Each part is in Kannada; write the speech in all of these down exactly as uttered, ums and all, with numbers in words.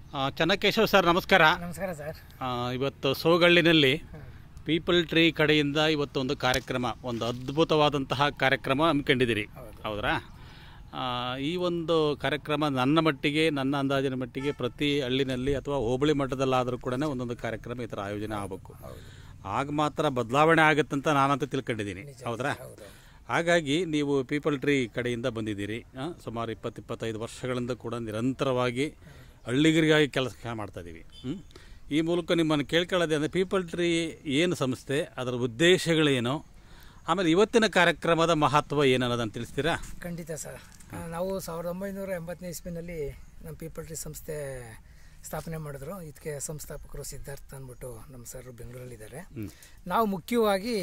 ಚೆನ್ನಕೇಶವ್ ಸರ್ ನಮಸ್ಕಾರ. ನಮಸ್ಕಾರ ಸರ್. ಇವತ್ತು ಸೋಗಳ್ಳಿನಲ್ಲಿ ಪೀಪಲ್ ಟ್ರೀ ಕಡೆಯಿಂದ ಇವತ್ತು ಒಂದು ಕಾರ್ಯಕ್ರಮ, ಒಂದು ಅದ್ಭುತವಾದಂತಹ ಕಾರ್ಯಕ್ರಮ ಹಮ್ಮಿಕೊಂಡಿದ್ದೀರಿ, ಹೌದ್ರಾ? ಈ ಒಂದು ಕಾರ್ಯಕ್ರಮ ನನ್ನ ಮಟ್ಟಿಗೆ, ನನ್ನ ಅಂದಾಜಿನ ಮಟ್ಟಿಗೆ ಪ್ರತಿ ಹಳ್ಳಿನಲ್ಲಿ ಅಥವಾ ಹೋಬಳಿ ಮಟ್ಟದಲ್ಲಾದರೂ ಕೂಡ ಒಂದೊಂದು ಕಾರ್ಯಕ್ರಮ ಈ ಥರ ಆಯೋಜನೆ ಆಗಬೇಕು. ಆಗ ಮಾತ್ರ ಬದಲಾವಣೆ ಆಗುತ್ತಂತ ನಾನಂತೂ ತಿಳ್ಕೊಂಡಿದ್ದೀನಿ, ಹೌದ್ರಾ? ಹಾಗಾಗಿ ನೀವು ಪೀಪಲ್ ಟ್ರೀ ಕಡೆಯಿಂದ ಬಂದಿದ್ದೀರಿ. ಸುಮಾರು ಇಪ್ಪತ್ತು ಇಪ್ಪತ್ತೈದು ವರ್ಷಗಳಿಂದ ಕೂಡ ನಿರಂತರವಾಗಿ ಹಳ್ಳಿಗರಿಗಾಗಿ ಕೆಲಸ ಮಾಡ್ತಾಯಿದ್ದೀವಿ. ಈ ಮೂಲಕ ನಿಮ್ಮನ್ನು ಕೇಳ್ಕೊಳ್ಳೋದೆ ಅಂದರೆ ಪೀಪಲ್ ಟ್ರೀ ಏನು ಸಂಸ್ಥೆ, ಅದರ ಉದ್ದೇಶಗಳೇನು, ಆಮೇಲೆ ಇವತ್ತಿನ ಕಾರ್ಯಕ್ರಮದ ಮಹತ್ವ ಏನು ಅನ್ನೋದನ್ನು ತಿಳಿಸ್ತೀರಾ? ಖಂಡಿತ ಸರ್. ನಾವು ಸಾವಿರದ ಒಂಬೈನೂರ ಎಂಬತ್ತನೇ ಇಸ್ವಿನಲ್ಲಿ ನಮ್ಮ ಪೀಪಲ್ ಟ್ರೀ ಸಂಸ್ಥೆ ಸ್ಥಾಪನೆ ಮಾಡಿದ್ರು. ಇದಕ್ಕೆ ಸಂಸ್ಥಾಪಕರು ಸಿದ್ಧಾರ್ಥ ಅಂದ್ಬಿಟ್ಟು ನಮ್ಮ ಸರ್ ಬೆಂಗಳೂರಲ್ಲಿದ್ದಾರೆ. ನಾವು ಮುಖ್ಯವಾಗಿ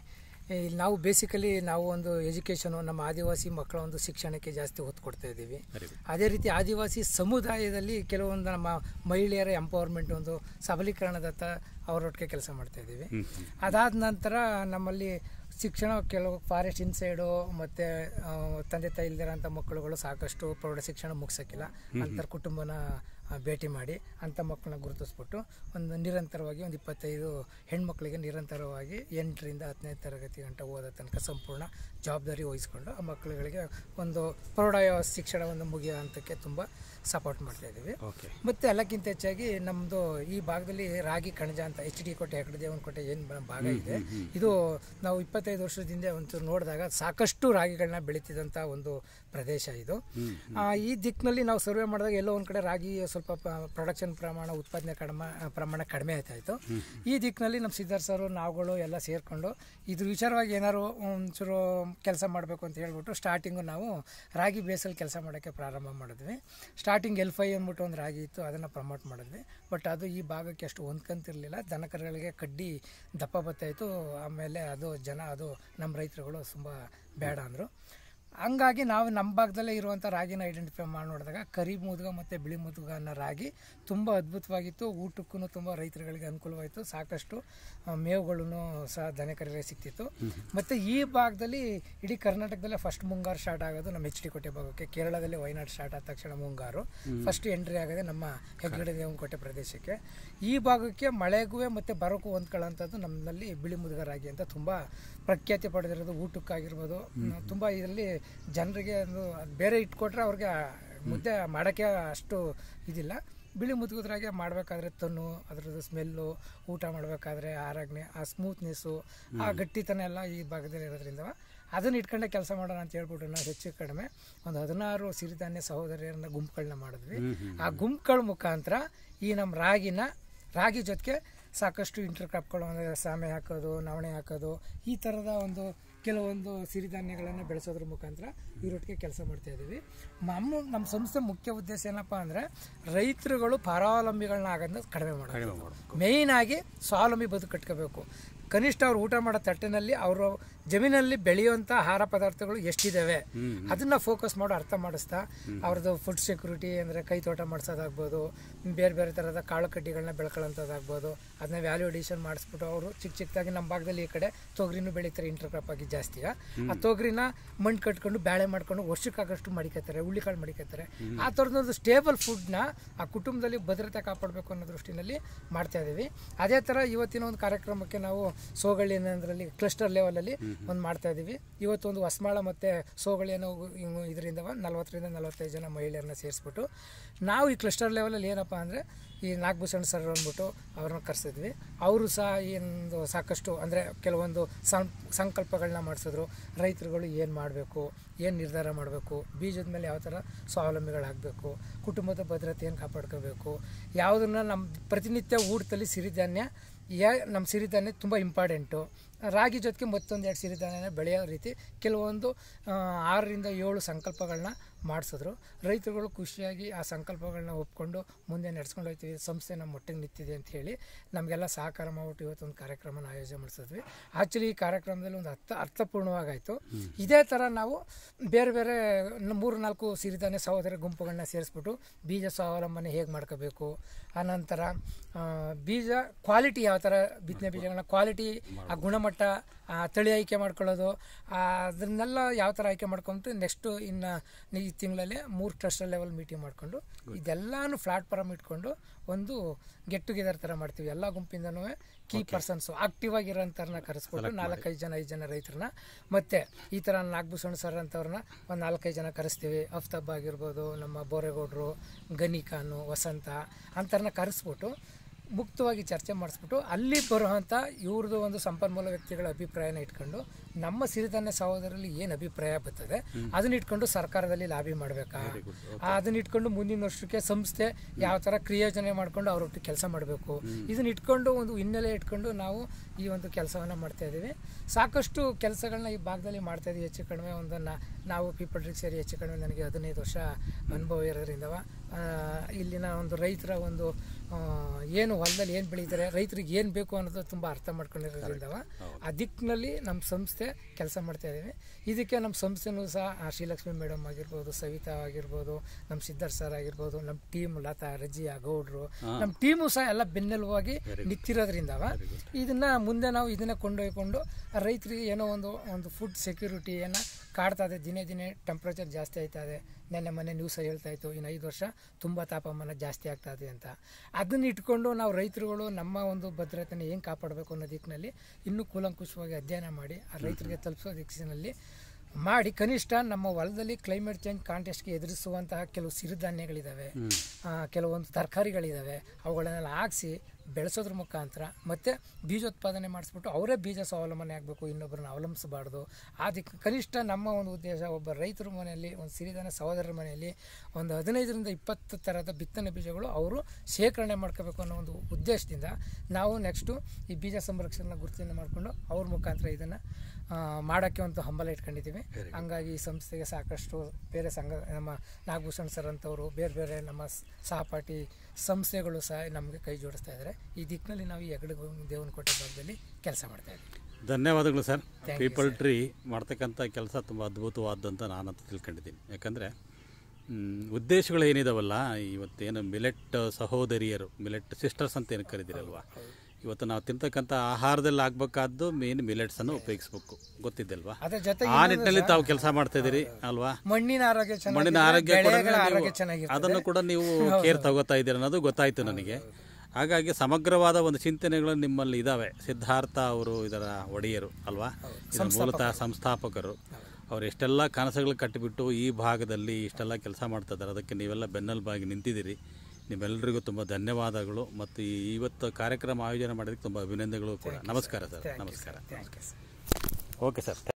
ನಾವು ಬೇಸಿಕಲಿ ನಾವು ಒಂದು ಎಜುಕೇಷನು, ನಮ್ಮ ಆದಿವಾಸಿ ಮಕ್ಕಳ ಒಂದು ಶಿಕ್ಷಣಕ್ಕೆ ಜಾಸ್ತಿ ಒತ್ತು ಕೊಡ್ತಾ ಇದ್ದೀವಿ. ಅದೇ ರೀತಿ ಆದಿವಾಸಿ ಸಮುದಾಯದಲ್ಲಿ ಕೆಲವೊಂದು ನಮ್ಮ ಮಹಿಳೆಯರ ಎಂಪವರ್ಮೆಂಟ್, ಒಂದು ಸಬಲೀಕರಣದತ್ತ ಅವರೊಟ್ಟಿಗೆ ಕೆಲಸ ಮಾಡ್ತಾ ಇದ್ದೀವಿ. ಅದಾದ ನಂತರ ನಮ್ಮಲ್ಲಿ ಶಿಕ್ಷಣ ಕೆಲವು ಫಾರೆಸ್ಟ್ ಇನ್ಸೈಡು ಮತ್ತು ತಂದೆ ತಾಯಿ ಇಲ್ದಿರೋಂಥ ಮಕ್ಕಳುಗಳು ಸಾಕಷ್ಟು ಪ್ರೌಢ ಶಿಕ್ಷಣ ಮುಗಿಸೋಕ್ಕಿಲ್ಲ, ಅಂತರ ಕುಟುಂಬನ ಭೇಟಿ ಮಾಡಿ ಅಂಥ ಮಕ್ಕಳನ್ನ ಗುರುತಿಸ್ಬಿಟ್ಟು ಒಂದು ನಿರಂತರವಾಗಿ ಒಂದು ಇಪ್ಪತ್ತೈದು ಹೆಣ್ಮಕ್ಳಿಗೆ ನಿರಂತರವಾಗಿ ಎಂಟರಿಂದ ಹತ್ತನೇ ತರಗತಿ ಗಂಟ ಓದೋ ತನಕ ಸಂಪೂರ್ಣ ಜವಾಬ್ದಾರಿ ವಹಿಸ್ಕೊಂಡು ಆ ಮಕ್ಕಳುಗಳಿಗೆ ಒಂದು ಪ್ರೌಢ ಶಿಕ್ಷಣ ಒಂದು ಮುಗಿಯೋ ಹಂತಕ್ಕೆ ತುಂಬ ಸಪೋರ್ಟ್ ಮಾಡ್ತಾಯಿದ್ದೀವಿ. ಮತ್ತು ಎಲ್ಲಕ್ಕಿಂತ ಹೆಚ್ಚಾಗಿ ನಮ್ಮದು ಈ ಭಾಗದಲ್ಲಿ ರಾಗಿ ಕಣಜ ಅಂತ ಎಚ್ ಡಿ ಕೋಟೆ, ಹೆಗ್ಗಡ ದೇವನಕೋಟೆ ಏನು ಭಾಗ ಇದೆ, ಇದು ನಾವು ಇಪ್ಪತ್ತೈದು ವರ್ಷದಿಂದ ಒಂಚೂರು ನೋಡಿದಾಗ ಸಾಕಷ್ಟು ರಾಗಿಗಳನ್ನ ಬೆಳೀತಿದ್ದಂಥ ಒಂದು ಪ್ರದೇಶ ಇದು. ಈ ದಿಕ್ಕಿನಲ್ಲಿ ನಾವು ಸರ್ವೆ ಮಾಡಿದಾಗ ಎಲ್ಲೋ ಒಂದು ಕಡೆ ರಾಗಿ ಸ್ವಲ್ಪ ಪ್ರೊಡಕ್ಷನ್ ಪ್ರಮಾಣ, ಉತ್ಪಾದನೆ ಕಡಿಮೆ ಪ್ರಮಾಣ ಕಡಿಮೆ ಆಯ್ತಾಯಿತು. ಈ ದಿಕ್ಕಿನಲ್ಲಿ ನಮ್ಮ ಸಿದ್ಧಾರ್ಥ ಸರ್ ನಾವುಗಳು ಎಲ್ಲ ಸೇರಿಕೊಂಡು ಇದ್ರ ವಿಚಾರವಾಗಿ ಏನಾದ್ರು ಒಂಚೂರು ಕೆಲಸ ಮಾಡಬೇಕು ಅಂತ ಹೇಳ್ಬಿಟ್ಟು ಸ್ಟಾರ್ಟಿಂಗು ನಾವು ರಾಗಿ ಬೇಸಲ್ಲಿ ಕೆಲಸ ಮಾಡೋಕ್ಕೆ ಪ್ರಾರಂಭ ಮಾಡಿದ್ವಿ. ಸ್ಟಾರ್ಟಿಂಗ್ ಎಲ್ ಫೈ ಅಂದ್ಬಿಟ್ಟು ಒಂದು ರಾಗಿ ಇತ್ತು, ಅದನ್ನು ಪ್ರಮೋಟ್ ಮಾಡಿದ್ವಿ. ಬಟ್ ಅದು ಈ ಭಾಗಕ್ಕೆ ಅಷ್ಟು ಹೊಂದ್ಕೊಂತಿರ್ಲಿಲ್ಲ, ದನಕರುಗಳಿಗೆ ಕಡ್ಡಿ ದಪ್ಪ ಬತ್ತಾಯಿತು. ಆಮೇಲೆ ಅದು ಜನ ಅದು ನಮ್ಮ ರೈತರುಗಳು ತುಂಬ ಬೇಡ ಅಂದರು. ಹಂಗಾಗಿ ನಾವು ನಮ್ಮ ಭಾಗದಲ್ಲೇ ಇರುವಂಥ ರಾಗಿನ ಐಡೆಂಟಿಫೈ ಮಾಡಿ ನೋಡಿದಾಗ ಕರಿ ಮುದುಗ ಮತ್ತು ಬಿಳಿ ಮುದುಗ ಅನ್ನೋ ರಾಗಿ ತುಂಬ ಅದ್ಭುತವಾಗಿತ್ತು. ಊಟಕ್ಕೂ ತುಂಬ ರೈತರುಗಳಿಗೆ ಅನುಕೂಲವಾಯಿತು. ಸಾಕಷ್ಟು ಮೇವುಗಳೂ ಸಹ ದನಕರಿಗೆ ಸಿಕ್ತಿತ್ತು. ಮತ್ತು ಈ ಭಾಗದಲ್ಲಿ ಇಡೀ ಕರ್ನಾಟಕದಲ್ಲೇ ಫಸ್ಟ್ ಮುಂಗಾರು ಸ್ಟಾರ್ಟ್ ಆಗೋದು ನಮ್ಮ ಎಚ್ ಡಿ ಕೋಟೆ ಭಾಗಕ್ಕೆ. ಕೇರಳದಲ್ಲಿ ವಯನಾಡ್ ಸ್ಟಾರ್ಟ್ ಆದ ತಕ್ಷಣ ಮುಂಗಾರು ಫಸ್ಟ್ ಎಂಟ್ರಿ ಆಗೋದೆ ನಮ್ಮ ಹೆಗ್ಗಡ ದೇವನಕೋಟೆ ಪ್ರದೇಶಕ್ಕೆ. ಈ ಭಾಗಕ್ಕೆ ಮಳೆಗೂ ಮತ್ತು ಬರೋಕ್ಕೂ ಹೊಂದ್ಕೊಳ್ಳೋಂಥದ್ದು ನಮ್ಮಲ್ಲಿ ಬಿಳಿ ಮುದುಗ ರಾಗಿ ಅಂತ ತುಂಬ ಪ್ರಖ್ಯಾತಿ ಪಡೆದಿರೋದು. ಊಟಕ್ಕಾಗಿರ್ಬೋದು, ತುಂಬ ಇದರಲ್ಲಿ ಜನರಿಗೆ ಒಂದು ಬೇರೆ ಇಟ್ಕೊಟ್ರೆ ಅವ್ರಿಗೆ ಮುದ್ದೆ ಮಾಡೋಕ್ಕೆ ಅಷ್ಟು ಇದಿಲ್ಲ. ಬಿಳಿ ಮುದುಗುದ್ರಾಗೆ ಮಾಡಬೇಕಾದ್ರೆ ತನ್ನು, ಅದರದ್ದು ಸ್ಮೆಲ್ಲು, ಊಟ ಮಾಡಬೇಕಾದ್ರೆ ಆರಾಗ್ನೆ, ಆ ಸ್ಮೂತ್ನೆಸ್ಸು, ಆ ಗಟ್ಟಿತನ ಎಲ್ಲ ಈ ಭಾಗದಲ್ಲಿ ಇರೋದ್ರಿಂದ ಅದನ್ನು ಇಟ್ಕೊಂಡೆ ಕೆಲಸ ಮಾಡೋಣ ಅಂತ ಹೇಳ್ಬಿಟ್ಟು ನಾವು ಹೆಚ್ಚು ಕಡಿಮೆ ಒಂದು ಹದಿನಾರು ಸಿರಿಧಾನ್ಯ ಸಹೋದರಿಯರನ್ನ ಗುಂಪುಗಳನ್ನ ಮಾಡಿದ್ವಿ. ಆ ಗುಂಪುಗಳ ಮುಖಾಂತರ ಈ ನಮ್ಮ ರಾಗಿನ ರಾಗಿ ಜೊತೆಗೆ ಸಾಕಷ್ಟು ಇಂಟರ್ ಕ್ರಾಪ್ಗಳು ಅಂದರೆ ಸಾಮೆ ಹಾಕೋದು, ನವಣೆ ಹಾಕೋದು, ಈ ಥರದ ಒಂದು ಕೆಲವೊಂದು ಸಿರಿಧಾನ್ಯಗಳನ್ನು ಬೆಳೆಸೋದ್ರ ಮುಖಾಂತರ ಇವರೊಟ್ಟಿಗೆ ಕೆಲಸ ಮಾಡ್ತಾಯಿದ್ದೀವಿ. ನಮ್ಮ ನಮ್ಮ ಸಂಸ್ಥೆ ಮುಖ್ಯ ಉದ್ದೇಶ ಏನಪ್ಪ ಅಂದರೆ ರೈತರುಗಳು ಪರಾವಲಂಬಿಗಳನ್ನ ಆಗೋದನ್ನ ಕಡಿಮೆ ಮಾಡೋದು. ಮೇಯ್ನಾಗಿ ಸ್ವಾವಲಂಬಿ ಬದುಕು ಕಟ್ಕೋಬೇಕು. ಕನಿಷ್ಠ ಅವ್ರು ಊಟ ಮಾಡೋ ತಟ್ಟೆನಲ್ಲಿ ಅವರು ಜಮೀನಲ್ಲಿ ಬೆಳೆಯುವಂಥ ಆಹಾರ ಪದಾರ್ಥಗಳು ಎಷ್ಟಿದ್ದಾವೆ ಅದನ್ನು ಫೋಕಸ್ ಮಾಡೋ ಅರ್ಥ ಮಾಡಿಸ್ತಾ ಅವ್ರದ್ದು ಫುಡ್ ಸೆಕ್ಯೂರಿಟಿ ಅಂದರೆ ಕೈ ತೋಟ ಮಾಡಿಸೋದಾಗ್ಬೋದು, ಬೇರೆ ಬೇರೆ ಥರದ ಕಾಳು ಕಡ್ಡಿಗಳನ್ನ ಬೆಳ್ಕೊಳ್ಳೋಂಥದ್ದಾಗ್ಬೋದು, ಅದನ್ನ ವ್ಯಾಲ್ಯೂ ಅಡಿಷನ್ ಮಾಡಿಸ್ಬಿಟ್ಟು ಅವರು ಚಿಕ್ಕ ಚಿಕ್ಕದಾಗಿ ನಮ್ಮ ಭಾಗದಲ್ಲಿ ಈ ಕಡೆ ತೊಗರಿನೂ ಬೆಳೀತಾರೆ ಇಂಟರ್ ಕ್ರಾಪ್ ಆಗಿ ಜಾಸ್ತಿ. ಆ ತೊಗರಿನ ಮಣ್ಣು ಕಟ್ಕೊಂಡು ಬೇಳೆ ಮಾಡ್ಕೊಂಡು ವರ್ಷಕ್ಕಾಗಷ್ಟು ಮಡಿಕತ್ತಾರೆ, ಹುಳ್ಳಿಕಾಳು ಮಡಿಕತ್ತಾರೆ. ಆ ಥರದೊಂದು ಸ್ಟೇಬಲ್ ಫುಡ್ನ ಆ ಕುಟುಂಬದಲ್ಲಿ ಭದ್ರತೆ ಕಾಪಾಡಬೇಕು ಅನ್ನೋ ದೃಷ್ಟಿನಲ್ಲಿ ಮಾಡ್ತಾ ಇದ್ದೀವಿ. ಅದೇ ಥರ ಇವತ್ತಿನ ಒಂದು ಕಾರ್ಯಕ್ರಮಕ್ಕೆ ನಾವು ಸೋಗಳ್ಳಿ ಅನ್ನೋದ್ರಲ್ಲಿ ಕ್ಲಸ್ಟರ್ ಲೆವೆಲಲ್ಲಿ ಒಂದು ಮಾಡ್ತಾ ಇದ್ದೀವಿ. ಇವತ್ತು ಒಂದು ಹೊಸಮಾಳ ಮತ್ತು ಸೋಗಳ್ಳಿ ಅನ್ನೋ ಇದರಿಂದ ನಲ್ವತ್ತರಿಂದ ನಲವತ್ತೈದು ಜನ ಮಹಿಳೆಯರನ್ನ ಸೇರಿಸ್ಬಿಟ್ಟು ನಾವು ಈ ಕ್ಲಸ್ಟರ್ ಲೆವೆಲಲ್ಲಿ ಏನಪ್ಪ ಅಂದರೆ ಈ ನಾಗಭೂಷಣ್ ಸರ್ ಅಂದ್ಬಿಟ್ಟು ಅವ್ರನ್ನ ಕರೆಸಿದ್ವಿ. ಅವರು ಸಹ ಒಂದು ಸಾಕಷ್ಟು ಅಂದರೆ ಕೆಲವೊಂದು ಸಂಕಲ್ಪಗಳನ್ನ ಮಾಡಿಸಿದ್ರು. ರೈತರುಗಳು ಏನು ಮಾಡಬೇಕು, ಏನು ನಿರ್ಧಾರ ಮಾಡಬೇಕು, ಬೀಜದ ಮೇಲೆ ಯಾವ ಥರ ಸ್ವಾವಲಂಬಿಗಳಾಗಬೇಕು, ಕುಟುಂಬದ ಭದ್ರತೆಯನ್ನು ಕಾಪಾಡ್ಕೋಬೇಕು, ಯಾವುದನ್ನು ನಮ್ಮ ಪ್ರತಿನಿತ್ಯ ಊಟದಲ್ಲಿ ಸಿರಿಧಾನ್ಯ ಯಾ ನಮ್ಮ ಸಿರಿಧಾನ್ಯ ತುಂಬ ಇಂಪಾರ್ಟೆಂಟು. ರಾಗಿ ಜೊತೆಗೆ ಮತ್ತೊಂದು ಎರಡು ಸಿರಿಧಾನ್ಯನ ಬೆಳೆಯೋ ರೀತಿ ಕೆಲವೊಂದು ಆರರಿಂದ ಏಳು ಸಂಕಲ್ಪಗಳನ್ನ ಮಾಡಿಸಿದ್ರು. ರೈತರುಗಳು ಖುಷಿಯಾಗಿ ಆ ಸಂಕಲ್ಪಗಳನ್ನ ಒಪ್ಕೊಂಡು ಮುಂದೆ ನಡೆಸ್ಕೊಂಡು ಹೋಗ್ತೀವಿ, ಸಂಸ್ಥೆ ನಮ್ಮ ಮೊಟ್ಟೆಗೆ ನಿಂತಿದೆ ಅಂತ ಹೇಳಿ ನಮಗೆಲ್ಲ ಸಹಕಾರ ಮಾಡಿಬಿಟ್ಟು ಇವತ್ತೊಂದು ಕಾರ್ಯಕ್ರಮನ ಆಯೋಜನೆ ಮಾಡಿಸಿದ್ವಿ. ಆ್ಯಕ್ಚುಲಿ ಈ ಕಾರ್ಯಕ್ರಮದಲ್ಲಿ ಒಂದು ಅರ್ಥ ಅರ್ಥಪೂರ್ಣವಾಗಾಯಿತು. ಇದೇ ಥರ ನಾವು ಬೇರೆ ಬೇರೆ ಮೂರು ನಾಲ್ಕು ಸಿರಿಧಾನ್ಯ ಸಹೋದರ ಗುಂಪುಗಳನ್ನ ಸೇರಿಸ್ಬಿಟ್ಟು ಬೀಜ ಸ್ವಾವಲಂಬನೆ ಹೇಗೆ ಮಾಡ್ಕೋಬೇಕು, ಆನಂತರ ಬೀಜ ಕ್ವಾಲಿಟಿ ಯಾವ ಯಾವ ಥರ ಬಿತ್ತನೆ ಬೀಜಗಳನ್ನ ಕ್ವಾಲಿಟಿ, ಆ ಗುಣಮಟ್ಟ, ಆ ತಳಿ ಆಯ್ಕೆ ಮಾಡ್ಕೊಳ್ಳೋದು, ಅದನ್ನೆಲ್ಲ ಯಾವ ಥರ ಆಯ್ಕೆ ಮಾಡ್ಕೊಂತು ನೆಕ್ಸ್ಟು ಇನ್ನು ಈ ತಿಂಗಳಲ್ಲಿ ಮೂರು ಕ್ಲಸ್ಟರ್ ಲೆವೆಲ್ ಮೀಟಿಂಗ್ ಮಾಡಿಕೊಂಡು ಇದೆಲ್ಲಾನು ಪ್ಲಾಟ್ಫಾರ್ಮ್ ಇಟ್ಕೊಂಡು ಒಂದು ಗೆಟ್ ಟುಗೆದರ್ ಥರ ಮಾಡ್ತೀವಿ. ಎಲ್ಲ ಗುಂಪಿಂದನೂ ಕೀ ಪರ್ಸನ್ಸು ಆಕ್ಟಿವ್ ಆಗಿರೋಂಥವ್ರನ್ನ ಕರೆಸ್ಬಿಟ್ಟು ನಾಲ್ಕೈದು ಜನ ಐದು ಜನ ರೈತರನ್ನ, ಮತ್ತು ಈ ಥರ ನಾಗಭೂಷಣ್ ಸರ್ ಅಂತವ್ರನ್ನ ಒಂದು ನಾಲ್ಕೈದು ಜನ ಕರೆಸ್ತೀವಿ. ಅಫ್ತಾಬ್ ಆಗಿರ್ಬೋದು, ನಮ್ಮ ಬೋರೇಗೌಡರು, ಗನಿಖಾನು, ವಸಂತ ಅಂಥವ್ರನ್ನ ಕರೆಸ್ಬಿಟ್ಟು ಮುಕ್ತವಾಗಿ ಚರ್ಚೆ ಮಾಡಿಸ್ಬಿಟ್ಟು ಅಲ್ಲಿ ಬರುವಂಥ ಇವ್ರದ್ದು ಒಂದು ಸಂಪನ್ಮೂಲ ವ್ಯಕ್ತಿಗಳ ಅಭಿಪ್ರಾಯನ ಇಟ್ಕೊಂಡು ನಮ್ಮ ಸಿರಿಧಾನ್ಯ ಸಹೋದರಲ್ಲಿ ಏನು ಅಭಿಪ್ರಾಯ ಬರ್ತದೆ ಅದನ್ನ ಇಟ್ಕೊಂಡು ಸರ್ಕಾರದಲ್ಲಿ ಲಾಬಿ ಮಾಡಬೇಕಾ, ಅದನ್ನ ಇಟ್ಕೊಂಡು ಮುಂದಿನ ವರ್ಷಕ್ಕೆ ಸಂಸ್ಥೆ ಯಾವ ಥರ ಕ್ರಿಯೋಜನೆ ಮಾಡ್ಕೊಂಡು ಅವರೊಟ್ಟಿಗೆ ಕೆಲಸ ಮಾಡಬೇಕು, ಇದನ್ನ ಇಟ್ಕೊಂಡು ಒಂದು ಹಿನ್ನೆಲೆ ಇಟ್ಕೊಂಡು ನಾವು ಈ ಒಂದು ಕೆಲಸವನ್ನು ಮಾಡ್ತಾ ಇದ್ದೀವಿ. ಸಾಕಷ್ಟು ಕೆಲಸಗಳನ್ನ ಈ ಭಾಗದಲ್ಲಿ ಮಾಡ್ತಾ ಇದ್ದೀವಿ. ಹೆಚ್ಚು ಕಡಿಮೆ ಒಂದು ನಾವು ಪೀಪಲ್ ಟ್ರೀ ಸೇರಿ ಹೆಚ್ಚು ಕಡಿಮೆ ನನಗೆ ಹದಿನೈದು ವರ್ಷ ಅನುಭವ ಇರೋದ್ರಿಂದ ಇಲ್ಲಿನ ಒಂದು ರೈತರ ಒಂದು ಏನು ಹೊಲದಲ್ಲಿ ಏನು ಬೆಳೀತಾರೆ, ರೈತರಿಗೆ ಏನು ಬೇಕು ಅನ್ನೋದು ತುಂಬ ಅರ್ಥ ಮಾಡ್ಕೊಂಡಿರೋದ್ರಿಂದ ಆ ದಿಕ್ಕಿನಲ್ಲಿ ನಮ್ಮ ಸಂಸ್ಥೆ ಕೆಲಸ ಮಾಡ್ತಾ ಇದ್ದೀವಿ. ಇದಕ್ಕೆ ನಮ್ಮ ಸಂಸ್ಥೆನೂ ಸಹ ಶ್ರೀಲಕ್ಷ್ಮಿ ಮೇಡಮ್ ಆಗಿರ್ಬೋದು, ಸವಿತಾ ಆಗಿರ್ಬೋದು, ನಮ್ಮ ಸಿದ್ಧಾರ್ಥ ಸರ್ ಆಗಿರ್ಬೋದು, ನಮ್ಮ ಟೀಮ್ ಲತಾ, ರಜಿಯಾ, ಗೌಡ್ರು, ನಮ್ಮ ಟೀಮು ಸಹ ಎಲ್ಲ ಬೆನ್ನೆಲುವಾಗಿ ನಿಂತಿರೋದ್ರಿಂದ ಇದನ್ನ ಮುಂದೆ ನಾವು ಇದನ್ನ ಕೊಂಡೊಯ್ಕೊಂಡು ರೈತರಿಗೆ ಏನೋ ಒಂದು ಒಂದು ಫುಡ್ ಸೆಕ್ಯೂರಿಟಿಯನ್ನು ಕಾಡ್ತಾ ಇದೆ. ದಿನೇ ದಿನೇ ಟೆಂಪ್ರೇಚರ್ ಜಾಸ್ತಿ ಆಯ್ತಾ ಇದೆ. ನೆನ್ನೆ ಮೊನ್ನೆ ನ್ಯೂಸ್ ಹೇಳ್ತಾ ಇತ್ತು ಇನ್ನು ಐದು ವರ್ಷ ತುಂಬ ತಾಪಮಾನ ಜಾಸ್ತಿ ಆಗ್ತಾ ಇದೆ ಅಂತ. ಅದನ್ನ ಇಟ್ಕೊಂಡು ನಾವು ರೈತರುಗಳು ನಮ್ಮ ಒಂದು ಭದ್ರತೆನ ಹೆಂಗೆ ಕಾಪಾಡಬೇಕು ಅನ್ನೋ ದಿಕ್ಕಿನಲ್ಲಿ ಇನ್ನೂ ಕೂಲಂಕುಷವಾಗಿ ಅಧ್ಯಯನ ಮಾಡಿ ಆ ರೈತರಿಗೆ ತಲುಪಿಸೋ ದಿಕ್ಕಿನಲ್ಲಿ ಮಾಡಿ ಕನಿಷ್ಠ ನಮ್ಮ ಹೊಲದಲ್ಲಿ ಕ್ಲೈಮೇಟ್ ಚೇಂಜ್ ಕಾಂಟೆಸ್ಟ್ಗೆ ಎದುರಿಸುವಂತಹ ಕೆಲವು ಸಿರಿಧಾನ್ಯಗಳಿದ್ದಾವೆ, ಕೆಲವೊಂದು ತರಕಾರಿಗಳಿದ್ದಾವೆ, ಅವುಗಳನ್ನೆಲ್ಲ ಹಾಕಿಸಿ ಬೆಳೆಸೋದ್ರ ಮುಖಾಂತರ ಮತ್ತು ಬೀಜೋತ್ಪಾದನೆ ಮಾಡಿಸ್ಬಿಟ್ಟು ಅವರೇ ಬೀಜ ಸ್ವಾವಲಂಬನೆ ಆಗಬೇಕು, ಇನ್ನೊಬ್ಬರನ್ನ ಅವಲಂಬಿಸಬಾರ್ದು. ಅದಕ್ಕೆ ಕನಿಷ್ಠ ನಮ್ಮ ಒಂದು ಉದ್ದೇಶ ಒಬ್ಬ ರೈತರ ಮನೆಯಲ್ಲಿ, ಒಂದು ಸಿರಿಧಾನ್ಯ ಸಹೋದರರ ಮನೆಯಲ್ಲಿ ಒಂದು ಹದಿನೈದರಿಂದ ಇಪ್ಪತ್ತು ಥರದ ಬಿತ್ತನೆ ಬೀಜಗಳು ಅವರು ಶೇಖರಣೆ ಮಾಡ್ಕೋಬೇಕು ಅನ್ನೋ ಒಂದು ಉದ್ದೇಶದಿಂದ ನಾವು ನೆಕ್ಸ್ಟು ಈ ಬೀಜ ಸಂರಕ್ಷಣೆ ಗುರುತಿನ ಮಾಡಿಕೊಂಡು ಅವ್ರ ಮುಖಾಂತರ ಇದನ್ನು ಮಾಡೋಕ್ಕೆ ಒಂದು ಹಂಬಲ ಇಟ್ಕೊಂಡಿದ್ದೀವಿ. ಹಂಗಾಗಿ ಈ ಸಂಸ್ಥೆಗೆ ಸಾಕಷ್ಟು ಬೇರೆ ಸಂಘ, ನಮ್ಮ ನಾಗಭೂಷಣ್ ಸರ್ ಅಂತವರು, ಬೇರೆ ಬೇರೆ ನಮ್ಮ ಸಹಪಾಠಿ ಸಂಸ್ಥೆಗಳು ಸಹ ನಮಗೆ ಕೈ ಜೋಡಿಸ್ತಾ ಇದ್ದಾರೆ. ಈ ದಿಕ್ಕಿನಲ್ಲಿ ನಾವು ಈ ಹೆಗಡೆ ದೇವನಕೋಟೆ ಭಾಗದಲ್ಲಿ ಕೆಲಸ ಮಾಡ್ತಾ ಇದ್ದೀವಿ. ಧನ್ಯವಾದಗಳು ಸರ್. ಪೀಪಲ್ ಟ್ರೀ ಮಾಡ್ತಕ್ಕಂಥ ಕೆಲಸ ತುಂಬ ಅದ್ಭುತವಾದಂತ ನಾನಂತ ತಿಳ್ಕೊಂಡಿದ್ದೀನಿ. ಯಾಕಂದರೆ ಉದ್ದೇಶಗಳು ಏನಿದಾವಲ್ಲ, ಇವತ್ತೇನು ಮಿಲೆಟ್ ಸಹೋದರಿಯರು, ಮಿಲೆಟ್ ಸಿಸ್ಟರ್ಸ್ ಅಂತ ಏನು ಕರೀದಿರಲ್ವ, ಇವತ್ತು ನಾವು ತಿಂತಕ್ಕಂಥ ಆಹಾರದಲ್ಲಿ ಆಗಬೇಕಾದ್ದು ಮೇನ್ ಮಿಲೆಟ್ಸನ್ನು ಉಪಯೋಗಿಸ್ಬೇಕು, ಗೊತ್ತಿದ್ದಲ್ವಾ? ಆ ನಿಟ್ಟಿನಲ್ಲಿ ತಾವು ಕೆಲಸ ಮಾಡ್ತಾ ಇದ್ದೀರಿ ಅಲ್ವಾ? ಮಣ್ಣಿನ ಆರೋಗ್ಯ ಮಣ್ಣಿನ ಆರೋಗ್ಯ ಅದನ್ನು ಕೂಡ ನೀವು ಕೇರ್ ತಗೋತಾ ಇದ್ದೀರಿ ಅನ್ನೋದು ಗೊತ್ತಾಯಿತು ನನಗೆ. ಹಾಗಾಗಿ ಸಮಗ್ರವಾದ ಒಂದು ಚಿಂತನೆಗಳು ನಿಮ್ಮಲ್ಲಿ ಇದ್ದಾವೆ. ಸಿದ್ಧಾರ್ಥ ಅವರು ಇದರ ಒಡೆಯರು ಅಲ್ವಾ, ಇದರ ಮೂಲತಃ ಸಂಸ್ಥಾಪಕರು. ಅವ್ರು ಎಷ್ಟೆಲ್ಲ ಕನಸುಗಳು ಕಟ್ಟಿಬಿಟ್ಟು ಈ ಭಾಗದಲ್ಲಿ ಇಷ್ಟೆಲ್ಲ ಕೆಲಸ ಮಾಡ್ತಾ ಇದ್ದಾರೆ. ಅದಕ್ಕೆ ನೀವೆಲ್ಲ ಬೆನ್ನೆಲುಬಾಗಿ ನಿಂತಿದ್ದೀರಿ. ನಿಮ್ಮೆಲ್ಲರಿಗೂ ತುಂಬ ಧನ್ಯವಾದಗಳು. ಮತ್ತು ಈ ಇವತ್ತು ಕಾರ್ಯಕ್ರಮ ಆಯೋಜನೆ ಮಾಡೋದಕ್ಕೆ ತುಂಬ ಅಭಿನಂದನೆಗಳು ಕೂಡ. ನಮಸ್ಕಾರ ಸರ್. ನಮಸ್ಕಾರ. Okay sir.